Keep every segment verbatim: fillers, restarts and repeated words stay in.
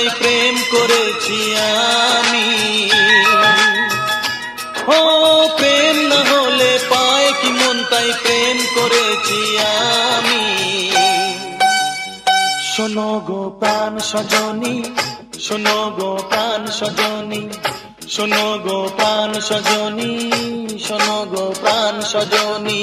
তাই প্রেম করেছি আমি। ও প্রেম না হলে পায় কি মন, তাই প্রেম করেছি আমি। শোনো গো প্রাণ সজনী, শোনো গো প্রাণ সজনী, শোনো গো প্রাণ সজনী, শোনো গো প্রাণ সজনী।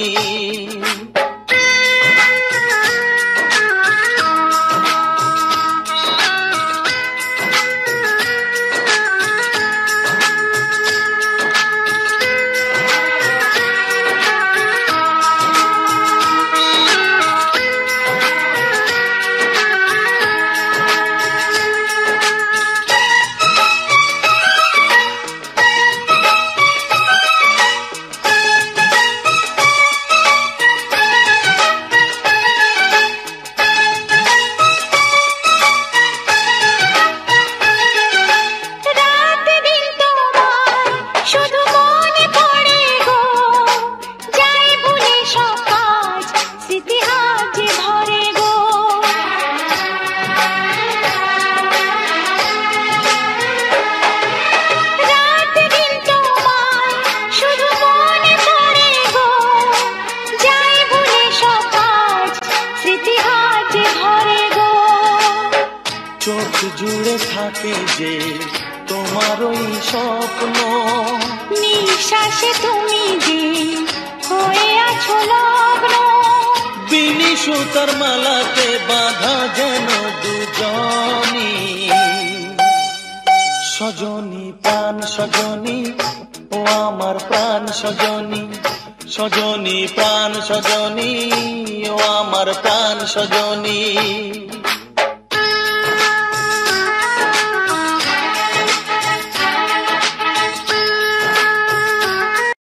চোখ জুড়ে থাকে যে তোমার ওই স্বপ্ন, নিঃশ্বাসে তুমি যে হয়ে আছো লগ্ন। বিনি সুতার মালাতে বাঁধা যেন দুজনী। সজনী প্রাণ সজনী, ও আমার প্রাণ সজনী, সজনী প্রাণ সজনী, ও আমার প্রাণ সজনী।